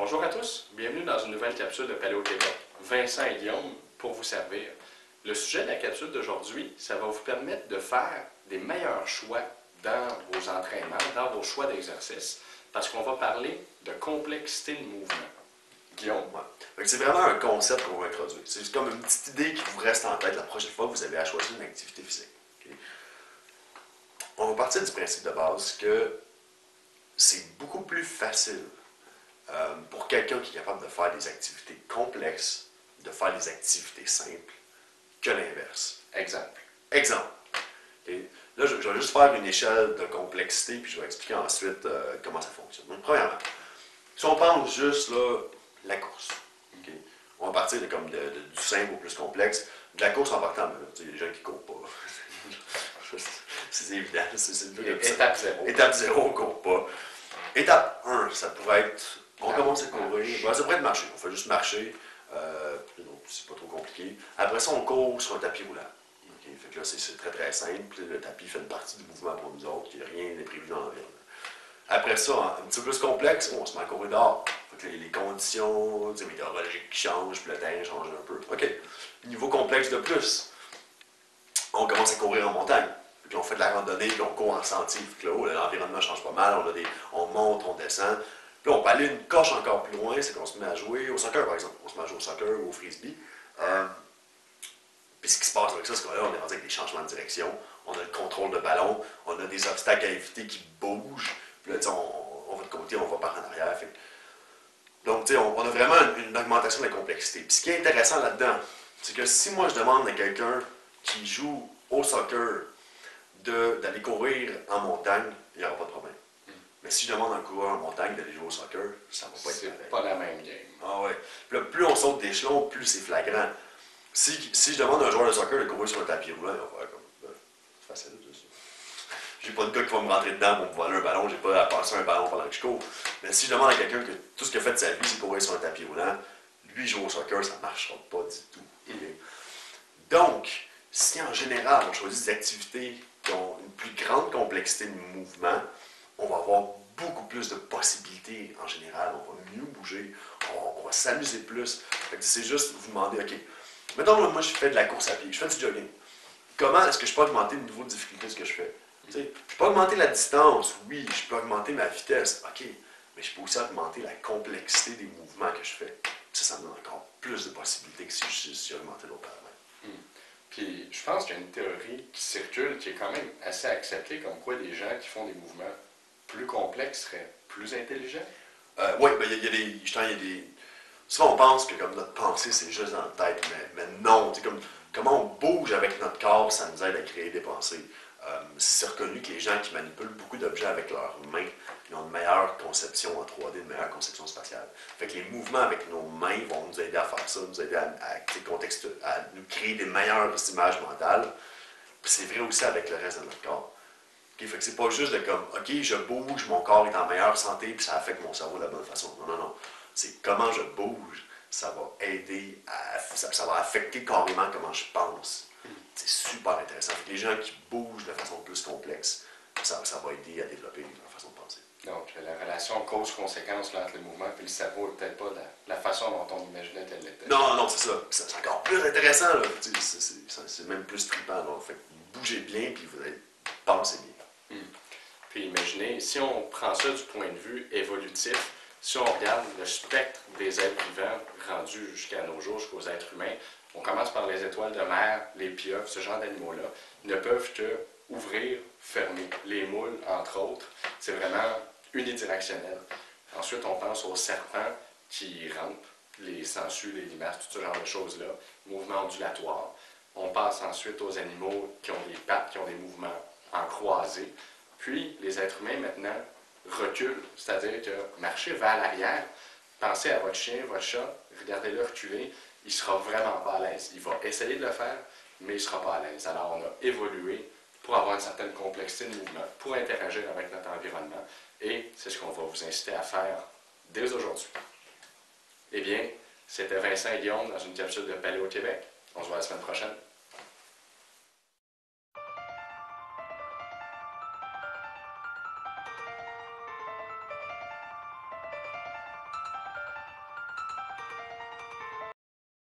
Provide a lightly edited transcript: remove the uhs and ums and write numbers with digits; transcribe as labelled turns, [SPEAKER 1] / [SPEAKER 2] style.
[SPEAKER 1] Bonjour à tous, bienvenue dans une nouvelle capsule de Paléo Québec. Vincent et Guillaume pour vous servir. Le sujet de la capsule d'aujourd'hui, ça va vous permettre de faire des meilleurs choix dans vos entraînements, dans vos choix d'exercice, parce qu'on va parler de complexité de mouvement. Guillaume?
[SPEAKER 2] Ouais. C'est vraiment un concept qu'on va introduire. C'est comme une petite idée qui vous reste en tête la prochaine fois que vous avez à choisir une activité physique. Okay? On va partir du principe de base que c'est beaucoup plus facile pour quelqu'un qui est capable de faire des activités complexes, de faire des activités simples, que l'inverse. Exemple. Okay? Là, je vais juste faire une échelle de complexité, puis je vais expliquer ensuite comment ça fonctionne. Donc, premièrement, si on pense juste là, la course, okay? On va partir du simple au plus complexe. De la course en partant, il y a des gens qui ne courent pas. C'est évident.
[SPEAKER 1] Étape 0.
[SPEAKER 2] Étape 0, on ne court pas. Étape 1, ça pourrait être, on commence à courir. Ça pourrait être marcher. On fait juste marcher. Donc, c'est pas trop compliqué. Après ça, on court sur un tapis roulant. Okay? Fait que là, c'est très très simple. Le tapis fait une partie du mouvement pour nous autres. Rien n'est prévu dans l'environnement. Après ça, un petit peu plus complexe, on se met à courir dehors. Les conditions météorologiques qui changent, puis le terrain change un peu. OK. Niveau complexe de plus, on commence à courir en montagne. Puis on fait de la randonnée, puis on court en sentier. L'environnement change pas mal. On monte, on descend. Puis on peut aller une coche encore plus loin, c'est qu'on se met à jouer au soccer, par exemple. On se met à jouer au soccer ou au frisbee. Puis ce qui se passe avec ça, c'est qu'on est rendu avec des changements de direction. On a le contrôle de ballon. On a des obstacles à éviter qui bougent. Puis là, on va de côté, on va par en arrière. Donc, on a vraiment une augmentation de la complexité. Puis ce qui est intéressant là-dedans, c'est que si moi je demande à quelqu'un qui joue au soccer d'aller courir en montagne, il n'y aura pas de problème. Mais si je demande à un coureur en montagne d'aller jouer au soccer, ça ne va pas être pareil.
[SPEAKER 1] C'est pas la même game.
[SPEAKER 2] Ah ouais. Puis là, plus on saute d'échelon, plus c'est flagrant. Si je demande à un joueur de soccer de courir sur un tapis roulant, il va faire comme c'est facile, c'est ça. J'ai pas de gars qui va me rentrer dedans pour me voler un ballon, j'ai pas à passer un ballon pendant que je cours. Mais si je demande à quelqu'un que tout ce qu'il a fait de sa vie, c'est courir sur un tapis roulant, lui jouer au soccer, ça ne marchera pas du tout. Donc, si en général on choisit des activités qui ont une plus grande complexité de mouvement, on va avoir beaucoup plus de possibilités en général, on va mieux bouger, on va s'amuser plus. C'est juste vous demander, OK, mettons moi je fais de la course à pied, je fais du jogging. Comment est-ce que je peux augmenter le niveau de difficulté de ce que je fais? Je peux augmenter la distance, oui, je peux augmenter ma vitesse, OK, mais je peux aussi augmenter la complexité des mouvements que je fais. Ça me donne encore plus de possibilités que si j'augmentais l'autre paramètre.
[SPEAKER 1] Puis je pense qu'il y a une théorie qui circule, qui est quand même assez acceptée, comme quoi des gens qui font des mouvements plus complexes seraient plus intelligents.
[SPEAKER 2] Oui, ben, il y a des... Souvent on pense que comme notre pensée c'est juste dans la tête, mais non. Comment on bouge avec notre corps, ça nous aide à créer des pensées. C'est reconnu que les gens qui manipulent beaucoup d'objets avec leurs mains, ils ont une meilleure conception en 3D, une meilleure conception spatiale. Fait que les mouvements avec nos mains vont nous aider à faire ça, nous aider à nous créer des meilleures images mentales. Puis c'est vrai aussi avec le reste de notre corps. Okay, fait que c'est pas juste de comme, OK, je bouge, mon corps est en meilleure santé, puis ça affecte mon cerveau de la bonne façon. Non. C'est comment je bouge, ça va aider, ça va affecter carrément comment je pense. C'est super intéressant. Les gens qui bougent de façon plus complexe, ça va aider à développer leur façon de penser.
[SPEAKER 1] Donc, la relation cause-conséquence entre le mouvement et le cerveau n'est peut-être pas la façon dont on imaginait qu'elle l'était.
[SPEAKER 2] Non, c'est ça. C'est encore plus intéressant. C'est même plus trippant. Donc, fait, bougez bien, puis vous allez penser bien.
[SPEAKER 1] Puis imaginez, si on prend ça du point de vue évolutif, si on regarde le spectre des êtres vivants rendus jusqu'à nos jours, jusqu'aux êtres humains, on commence par les étoiles de mer, les pieuvres, ce genre d'animaux-là, ne peuvent que ouvrir, fermer. Les moules, entre autres, c'est vraiment unidirectionnel. Ensuite, on pense aux serpents qui rampent, les sangsues, les limaces, tout ce genre de choses-là, mouvements ondulatoires. On passe ensuite aux animaux qui ont des pattes, qui ont des mouvements en croisée. Puis, les êtres humains, maintenant, reculent, c'est-à-dire que marcher vers l'arrière, pensez à votre chien, votre chat, regardez-le reculer, il ne sera vraiment pas à l'aise. Il va essayer de le faire, mais il ne sera pas à l'aise. Alors, on a évolué pour avoir une certaine complexité de mouvement, pour interagir avec notre environnement, et c'est ce qu'on va vous inciter à faire dès aujourd'hui. Eh bien, c'était Vincent et Guillaume dans une capsule de Paléo Québec. On se voit la semaine prochaine.